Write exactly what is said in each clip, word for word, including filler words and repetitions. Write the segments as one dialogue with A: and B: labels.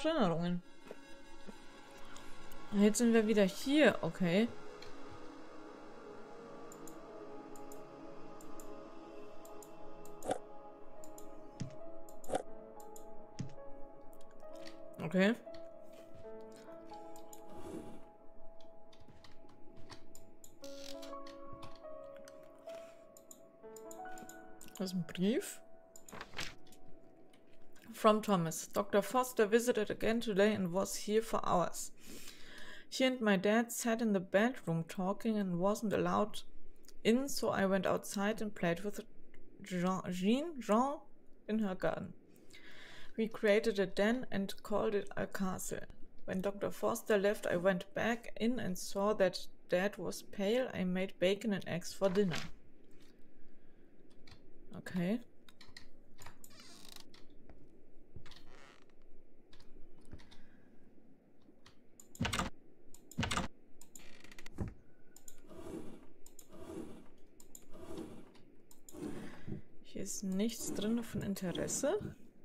A: Erinnerungen. Jetzt sind wir wieder hier, okay. Okay. Das ist ein Brief. From Thomas. Doctor Foster visited again today and was here for hours. He and my dad sat in the bedroom talking and wasn't allowed in, so I went outside and played with Jean, Jean, Jean in her garden. We created a den and called it a castle. When Doctor Foster left, I went back in and saw that Dad was pale. I made bacon and eggs for dinner. Okay. Hier ist nichts drin von Interesse.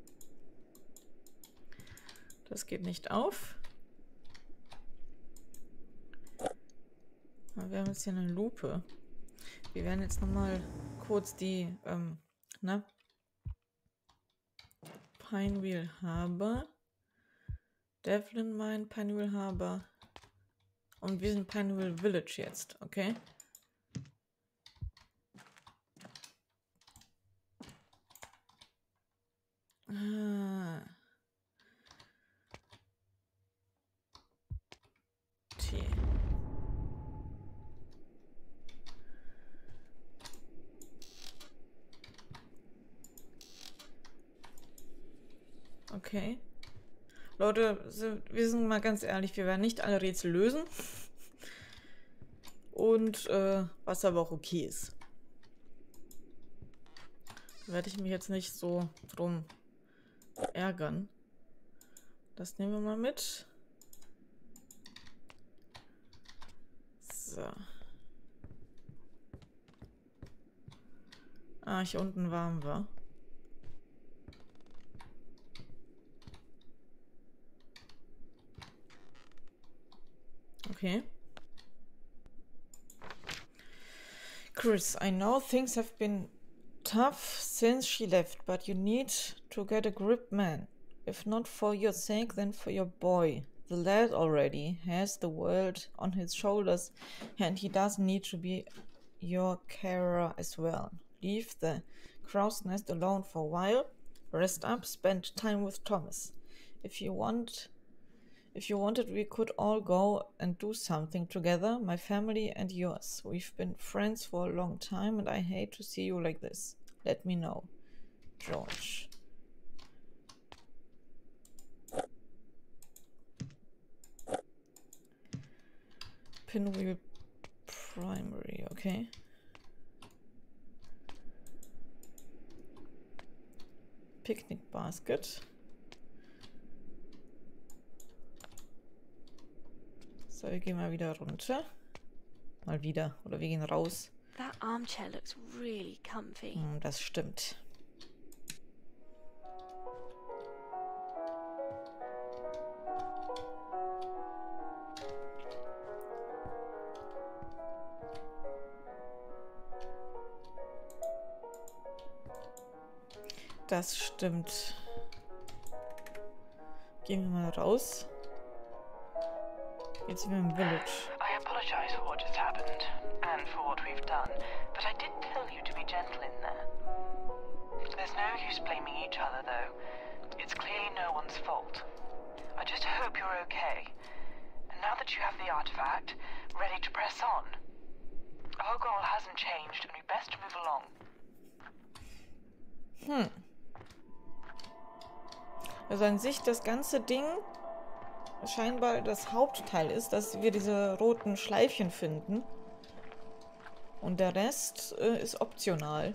A: Das geht nicht auf. Aber wir haben jetzt hier eine Lupe. Wir werden jetzt nochmal kurz die, ähm, ne? Pinewheel Harbor. Devlin Mine, Pinewheel Harbor. Und wir sind Pinewheel Village jetzt, okay? Ah. T. Okay. Leute, wir sind mal ganz ehrlich, wir werden nicht alle Rätsel lösen. Und äh, was aber auch okay ist. Da werde ich mich jetzt nicht so drum ärgern. Das nehmen wir mal mit. So. Ah, hier unten waren wir. Okay. Chris, I know things have been tough since she left, but you need to get a grip, man. If not for your sake, then for your boy. The lad already has the world on his shoulders, and he doesn't need to be your carer as well. Leave the crow's nest alone for a while. Rest up, spend time with Thomas. If you want... If you wanted, we could all go and do something together, my family and yours. We've been friends for a long time and I hate to see you like this. Let me know. George. Pinwheel Primary, okay. Picnic basket. So, wir gehen mal wieder runter. Mal wieder. Oder wir gehen raus.
B: That armchair looks really comfy.
A: Hm, das stimmt. Das stimmt. Gehen wir mal raus. Jetzt sind wir im Village.
C: I apologize for what just happened, and for what we've done, but I did tell you to be gentle in there. There's no use blaming each other, though. It's clearly no one's fault. I just hope you're okay. And now that you have the artifact, ready to press on. Our goal hasn't changed, and we best move along.
A: Hm. Also an sich das ganze Ding scheinbar das Hauptteil ist, dass wir diese roten Schleifchen finden. Und der Rest äh, ist optional.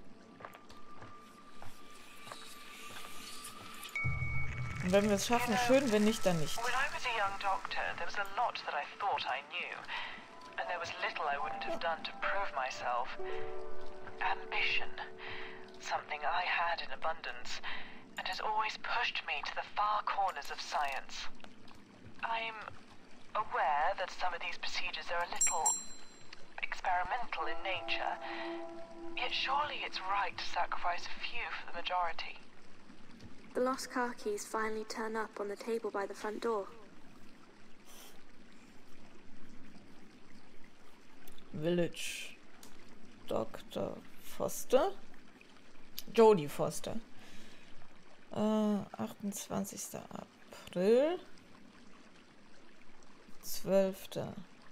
A: Und wenn wir es schaffen, schön, wenn nicht, dann nicht.
C: When I was a young doctor, there was a lot that I thought I knew, and there was little I wouldn't have done to prove myself. Ambition, something I had in abundance, and that has always pushed me to the far corners of science. I'm aware that some of these procedures are a little experimental in nature, yet surely it's right to sacrifice a few for the majority.
B: The lost car keys finally turn up on the table by the front door.
A: Village. Doktor Foster. Jodie Foster. Äh, achtundzwanzigster April. zwölfter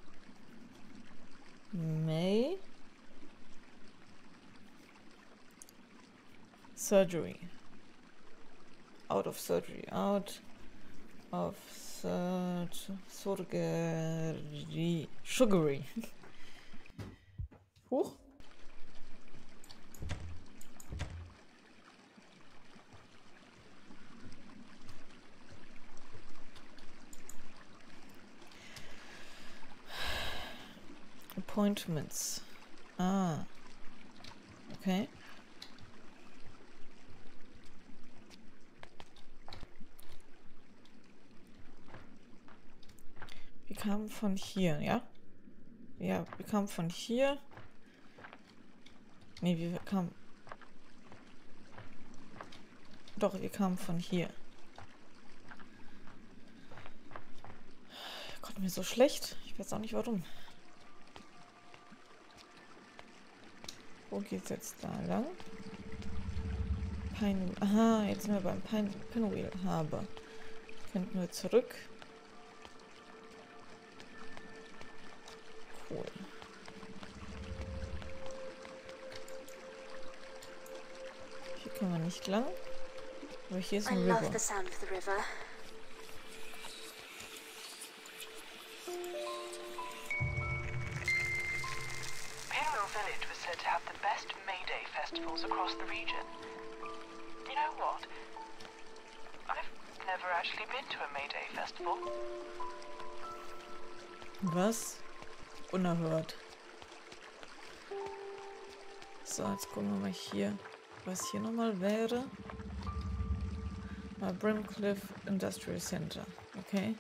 A: Mai. Surgery. Out of surgery. Out of surgery. Surgery. Sugary. Huch. Appointments. Ah. Okay. Wir kamen von hier, ja? Ja, wir kamen von hier. Nee, wir kamen... Doch, wir kamen von hier. Gott, mir so schlecht. Ich weiß auch nicht warum. Wo geht's jetzt da lang? Pine... Aha, jetzt sind wir beim Pine... Pinwheel Harbor. Könnten wir zurück. Cool. Hier können wir nicht lang. Aber hier ist
B: I
A: ein
B: love
A: River.
B: the sound of the river.
C: Pinwheel Village was said to have the best May Day festivals across the region. You know what? I've never actually been to a May Day festival.
A: Was? Unerhört. So, jetzt gucken wir mal hier, was hier nochmal wäre. Mal Brimcliff Industrial Center. Okay.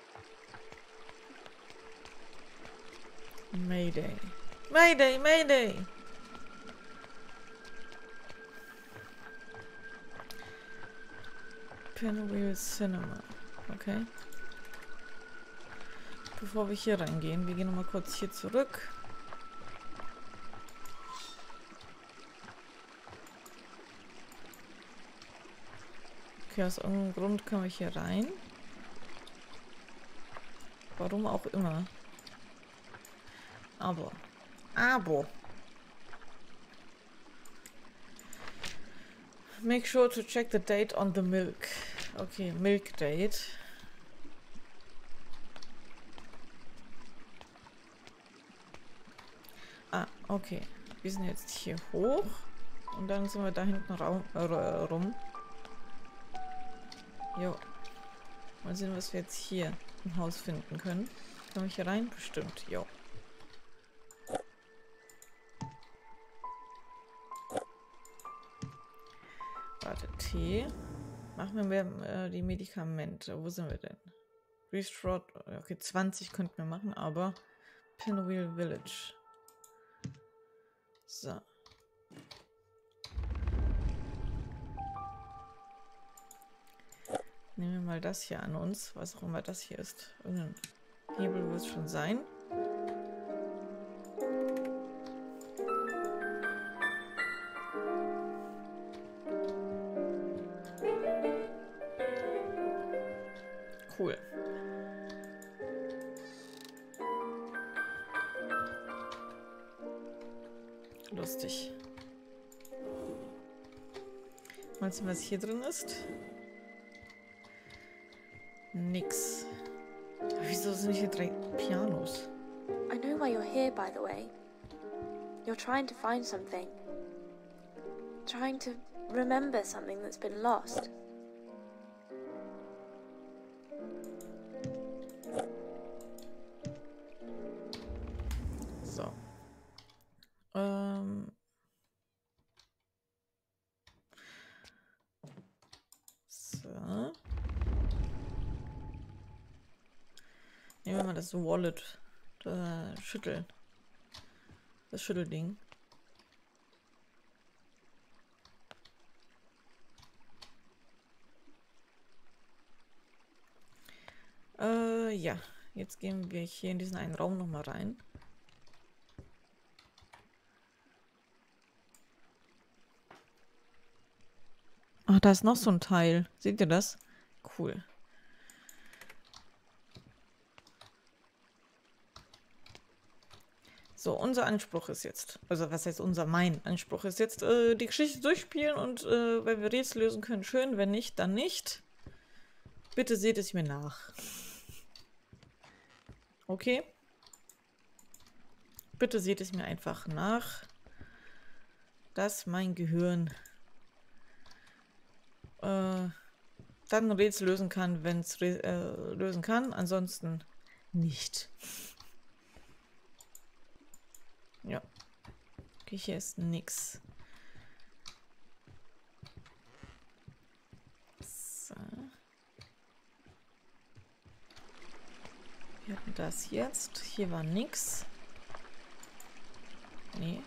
A: Mayday. Mayday, Mayday! Pinwheel Cinema. Okay. Bevor wir hier reingehen, wir gehen nochmal kurz hier zurück. Okay, aus irgendeinem Grund können wir hier rein. Warum auch immer. Aber. Aber. Make sure to check the date on the milk. Okay, milk date. Ah, okay. Wir sind jetzt hier hoch. Und dann sind wir da hinten raum, äh, rum. Jo. Mal sehen, was wir jetzt hier im Haus finden können. Komme ich hier rein? Bestimmt. Jo. Warte, Tee. Machen wir mehr, äh, die Medikamente. Wo sind wir denn? Restored. Okay, zwanzig könnten wir machen, aber Pinwheel Village. So. Nehmen wir mal das hier an uns, was auch immer das hier ist. Irgendein Hebel wird es schon sein. Cool. Lustig. Mal sehen, was hier drin ist. Nix. Wieso sind hier drei Pianos?
B: I know why you're here, by the way. You're trying to find something. Trying to remember something that's been lost.
A: So. Ähm. Nehmen wir mal das Wallet. Das Schüttel. Das Schüttelding. Äh, ja. Jetzt gehen wir hier in diesen einen Raum nochmal rein. Ach, da ist noch so ein Teil. Seht ihr das? Cool. So, unser Anspruch ist jetzt, also was heißt unser, mein Anspruch ist jetzt, äh, die Geschichte durchspielen und äh, wenn wir Rätsel lösen können, schön, wenn nicht, dann nicht. Bitte seht es mir nach. Okay? Bitte seht es mir einfach nach, dass mein Gehirn äh, dann Rätsel lösen kann, wenn es äh, lösen kann, ansonsten nicht. Ja. Okay, hier ist nix. So. Wir hatten das jetzt. Hier war nix. Nee.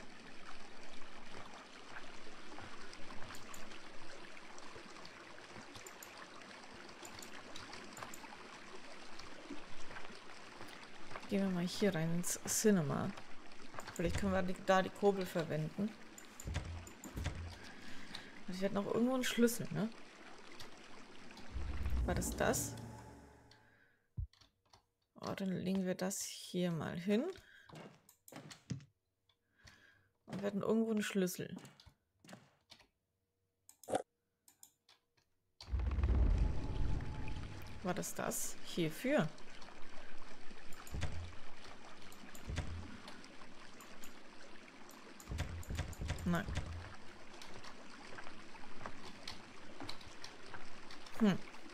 A: Gehen wir mal hier rein ins Cinema. Vielleicht können wir da die Kurbel verwenden. Also wir hatten auch irgendwo einen Schlüssel, ne? War das das? Oh, dann legen wir das hier mal hin. Und wir hatten irgendwo einen Schlüssel. War das das? Hierfür? Nein. Hm.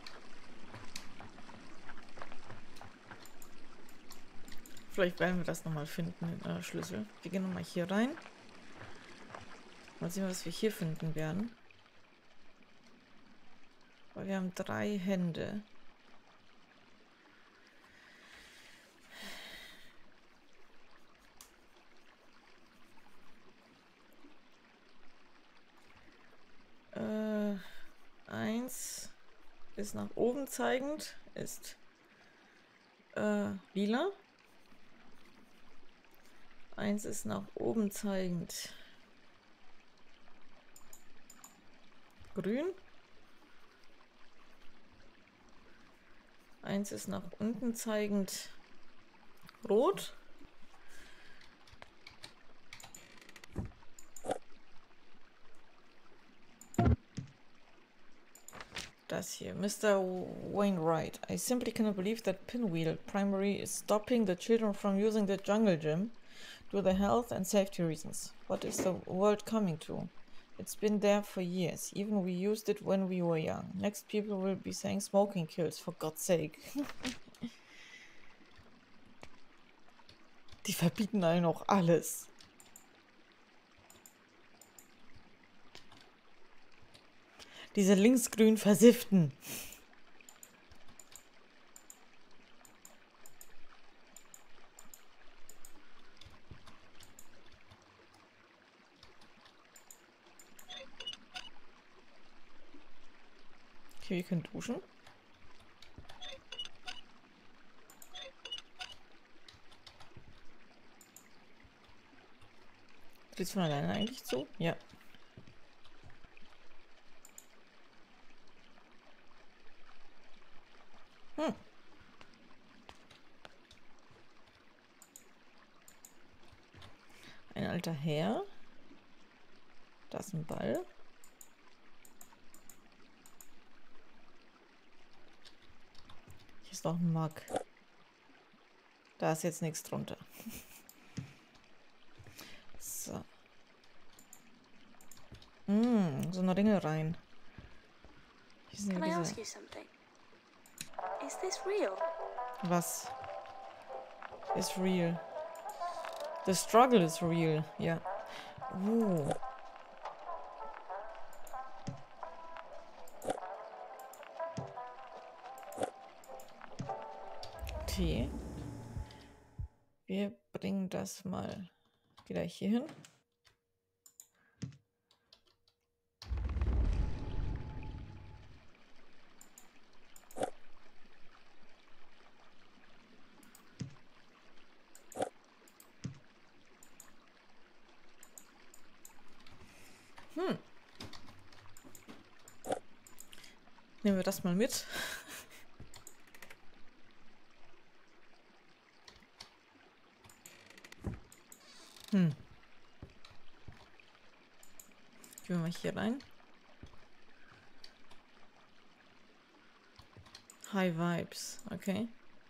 A: Vielleicht werden wir das nochmal finden, den äh, Schlüssel. Wir gehen nochmal hier rein. Mal sehen, was wir hier finden werden. Weil wir haben drei Hände. Äh, eins ist nach oben zeigend, ist äh, lila. Eins ist nach oben zeigend, grün. Eins ist nach unten zeigend, rot. Das hier, Mister Wainwright. I simply cannot believe that Pinwheel Primary is stopping the children from using the jungle gym due to health and safety reasons. What is the world coming to? It's been there for years. Even we used it when we were young. Next people will be saying smoking kills, for God's sake. Die verbieten einen auch alles. Diese linksgrün Versifften. Okay, wir können duschen. Dreht von alleine eigentlich zu? Ja. Hm. Ein alter Herr. Da ist ein Ball. Hier ist noch ein Mug. Da ist jetzt nichts drunter. So. Mm, so eine Ringe rein. Hier sind
B: Can I
A: diese...
B: ask you something? Is this real?
A: Was? Is real. The struggle is real, ja. Uh. Tee. Wir bringen das mal wieder hier hin. Hm. Nehmen wir das mal mit. Hm. Gehen wir mal hier rein. High Vibes, okay.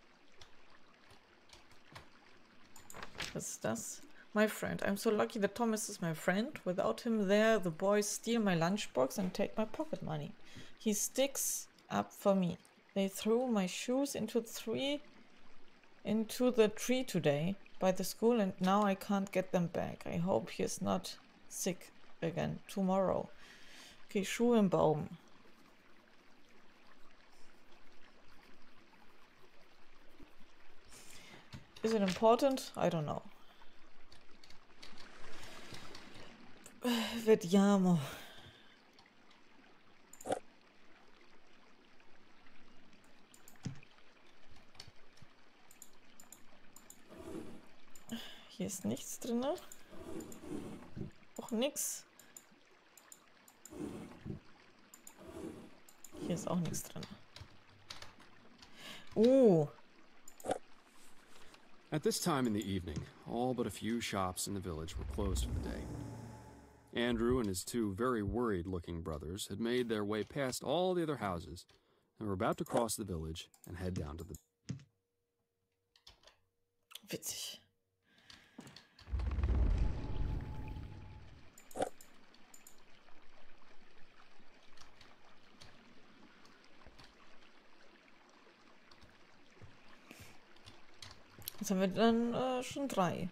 A: Was ist das? My friend. I'm so lucky that Thomas is my friend. Without him there, the boys steal my lunchbox and take my pocket money. He sticks up for me. They threw my shoes into the tree, into the tree today by the school, and now I can't get them back. I hope he is not sick again tomorrow. Okay, Schuhe im Baum. Is it important? I don't know. Vediamo. Hier ist nichts drin. Auch nichts. Hier ist auch nichts drin. Oh.
D: At this time in the evening, all but a few shops in the village were closed for the day. Andrew and his two very worried-looking brothers had made their way past all the other houses and were about to cross the village and head down to the...
A: Witzig. Jetzt haben wir dann äh, schon drei.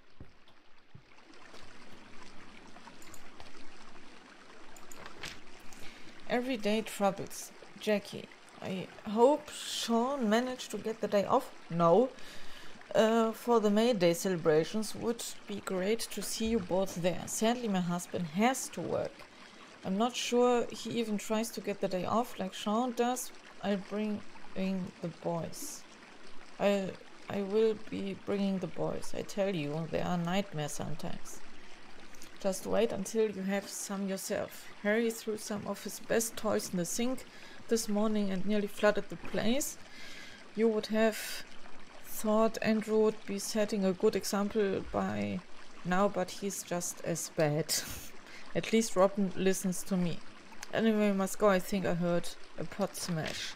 A: Everyday troubles. Jackie. I hope Sean managed to get the day off. No. Uh, for the May Day celebrations would be great to see you both there. Sadly, my husband has to work. I'm not sure he even tries to get the day off like Sean does. I'll bring in the boys. I'll, I will be bringing the boys. I tell you, they are nightmares sometimes. Just wait until you have some yourself. Harry threw some of his best toys in the sink this morning and nearly flooded the place. You would have thought Andrew would be setting a good example by now, but he's just as bad. At least Robin listens to me. Anyway, we must go. I think I heard a pot smash.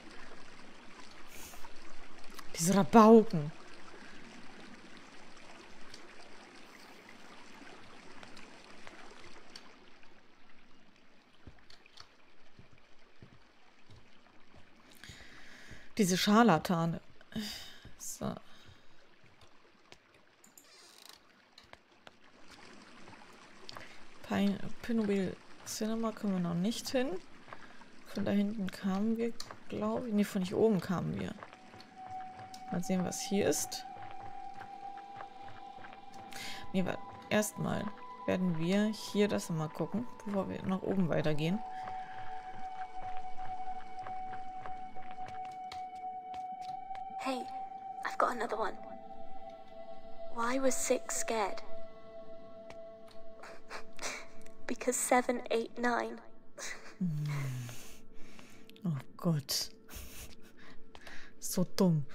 A: Diese Rabauken. Diese Scharlatane. So. Pine, Pinwheel Cinema können wir noch nicht hin. Von da hinten kamen wir, glaube ich. Ne, von hier oben kamen wir. Mal sehen, was hier ist. Ne, warte. Erstmal werden wir hier das mal gucken, bevor wir nach oben weitergehen.
B: Hey, I've got another one. Why was six scared? Because seven, eight, nine.
A: Oh Gott. So dumm.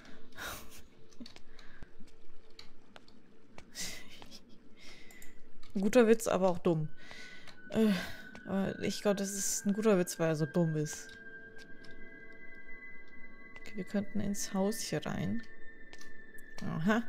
A: Ein guter Witz, aber auch dumm. Äh, aber ich glaube, das ist ein guter Witz, weil er so dumm ist. Okay, wir könnten ins Haus hier rein. Aha.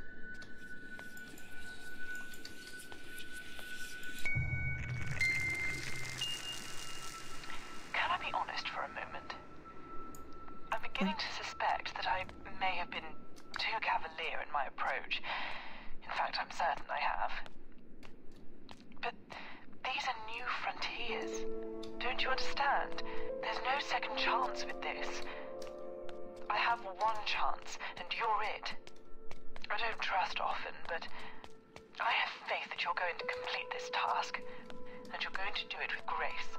C: Can I be honest for a moment? I'm beginning to suspect that I may have been too cavalier in my approach. In fact, I'm certain I have. But these are new frontiers. Don't you understand? There's no second chance with this. I have one chance, and you're it. I don't trust often, but I have faith that you're going to complete this task, and you're going to do it with grace.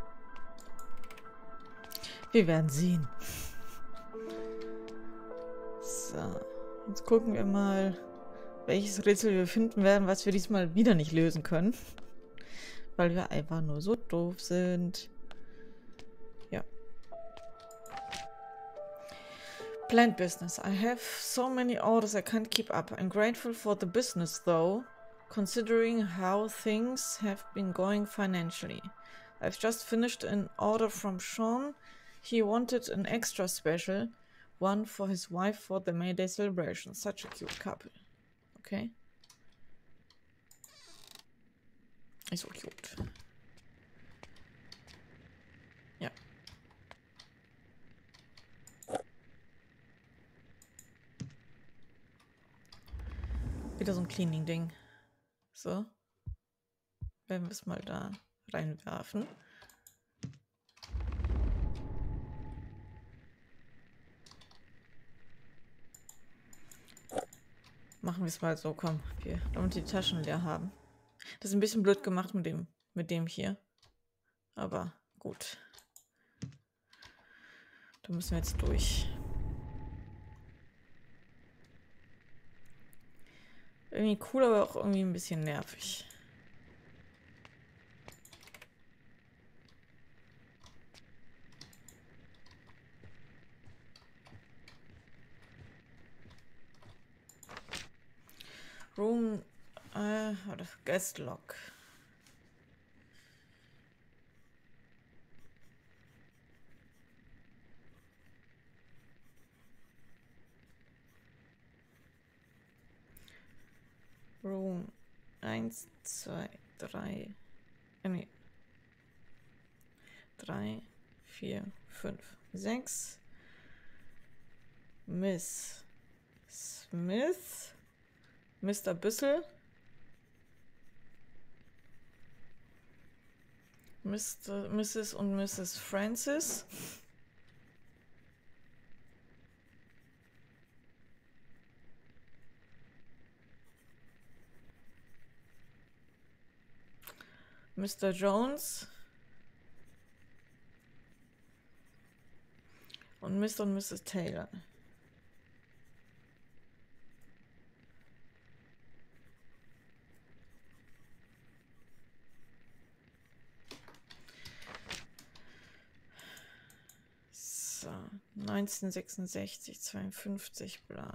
A: Wir werden sehen. So, jetzt gucken wir mal, welches Rätsel wir finden werden, was wir diesmal wieder nicht lösen können. Weil wir einfach nur so doof sind. Ja. Plant business. I have so many orders I can't keep up. I'm grateful for the business though, considering how things have been going financially. I've just finished an order from Sean. He wanted an extra special one for his wife for the May Day celebration. Such a cute couple. Okay. Ist so cute. Ja. Wieder so ein Cleaning-Ding. So. Werden wir es mal da reinwerfen. Machen wir es mal so, komm, wir, damit die Taschen leer haben. Das ist ein bisschen blöd gemacht mit dem, mit dem hier. Aber gut. Da müssen wir jetzt durch. Irgendwie cool, aber auch irgendwie ein bisschen nervig. Room, äh, oder Guest Log. Room eins, zwei, drei, äh, nee. drei, vier, fünf, sechs. Miss Smith. Mister Bissell. Mister Misses und Misses Francis. Mister Jones. Und Mister und Misses Taylor. So, neunzehnhundertsechsundsechzig, zweiundfünfzig, bla.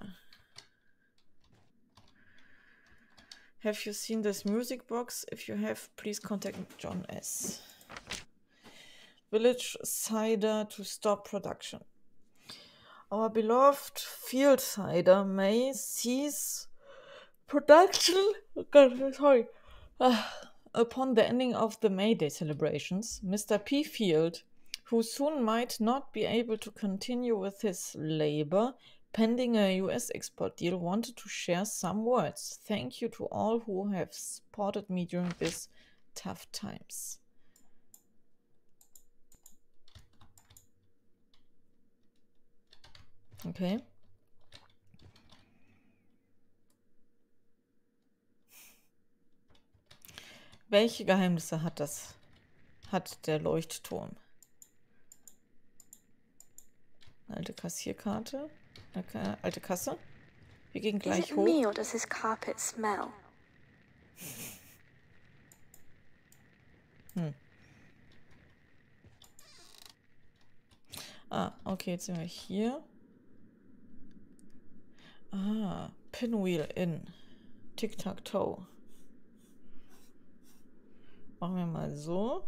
A: Have you seen this music box? If you have, please contact John S. Village cider to stop production. Our beloved field cider may cease production God, sorry. Uh, upon the ending of the May Day celebrations. Mister P. Field, who soon might not be able to continue with his labor pending a U S export deal, wanted to share some words. Thank you to all who have supported me during these tough times. Okay. Welche Geheimnisse hat das? Hat der Leuchtturm? Alte Kassierkarte. Eine alte Kasse. Wir gehen gleich
B: Is it
A: hoch.
B: me or does this carpet smell?
A: Hm. Ah, okay, jetzt sind wir hier. Ah, Pinwheel Inn. Tic-Tac-Toe. Machen wir mal so.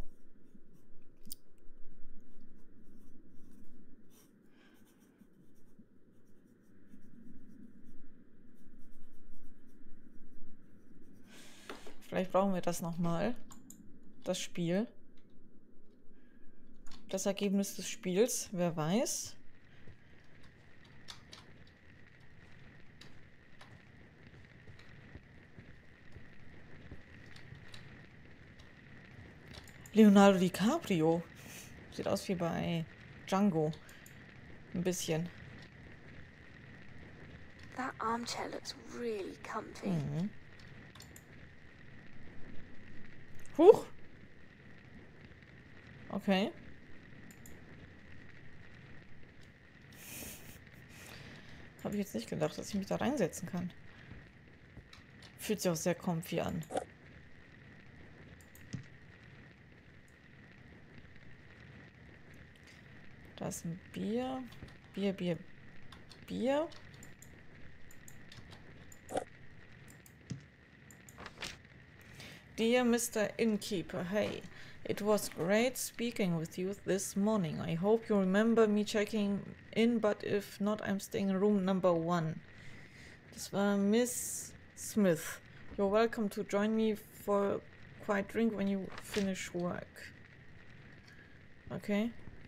A: Vielleicht brauchen wir das nochmal. Das Spiel. Das Ergebnis des Spiels. Wer weiß. Leonardo DiCaprio. Sieht aus wie bei Django. Ein bisschen.
B: That armchair looks really comfy.
A: Mhm. Huch! Okay. Habe ich jetzt nicht gedacht, dass ich mich da reinsetzen kann. Fühlt sich auch sehr comfy an. Da ist ein Bier. Bier, Bier, Bier. Dear Mister Innkeeper, hey. It was great speaking with you this morning. I hope you remember me checking in, but if not, I'm staying in room number one. Das war Miss Smith. You're welcome to join me for a quiet drink when you finish work. Okay.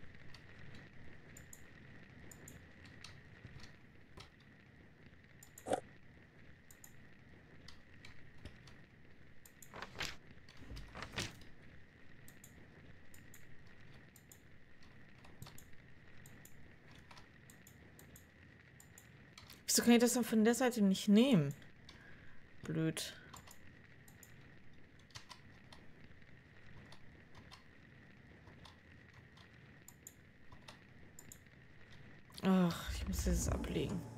A: Wieso kann ich das dann von der Seite nicht nehmen? Blöd. Ach, ich muss das ablegen.